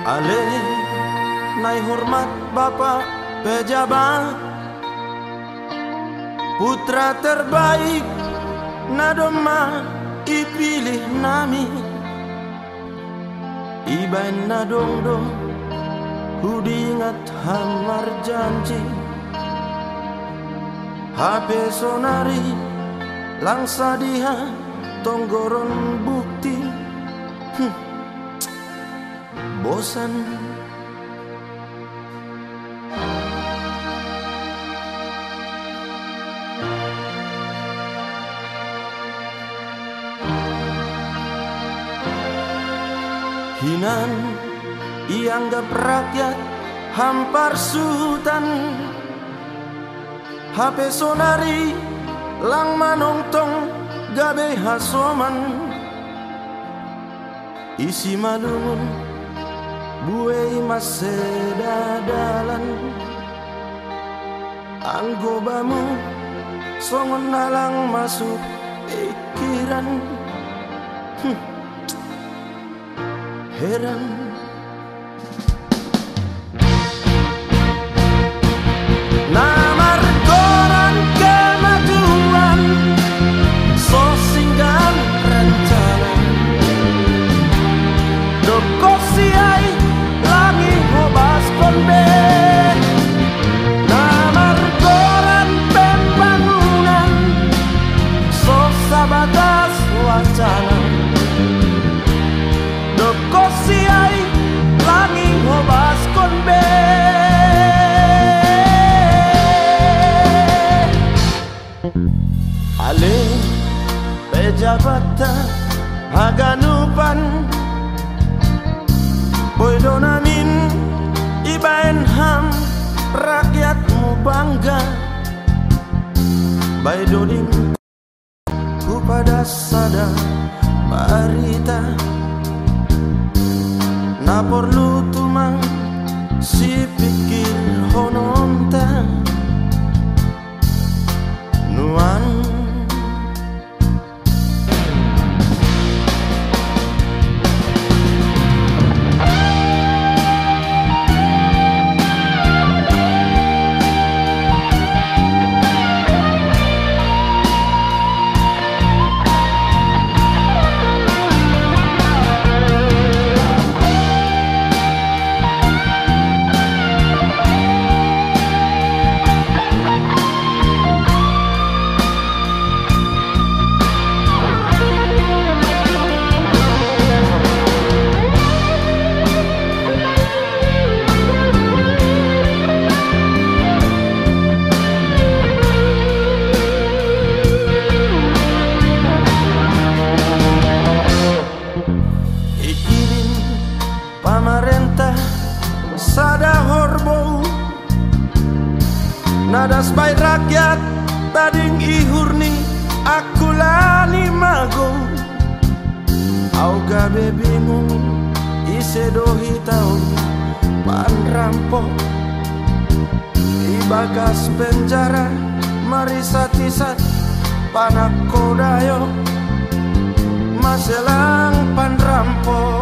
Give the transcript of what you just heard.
Ale nai hormat Bapak pejabat, putra terbaik nadoma ipilih nami, ibain nadong-dong hudingat hamar janji, HP sonari langsa dia tonggoron bukti. Bosan hinan ianggap rakyat hampar sultan, HP sonari lang manongtong gabe hasoman, isi malungun buai maseda dalan, anggobamu songon nalang masuk pikiran. Heran namar koran kemajuan so singgan rencana dokosiai langi hobas konbe, namar koran pembangunan so sabatas wacana dokosiai langi hobas konbe. Ale pejabata haganupan boydonamin ibaen ham rakyatmu bangga, baidodin ku pada sada barita na perlu tumang si pikir hononta nuan pamarentah sada horbou nadas bay rakyat tading ihurni akulani mago au gabe bingung isedohi tahu pan rampok ibagas penjara marisatisat panakodayo maselang pan rampok.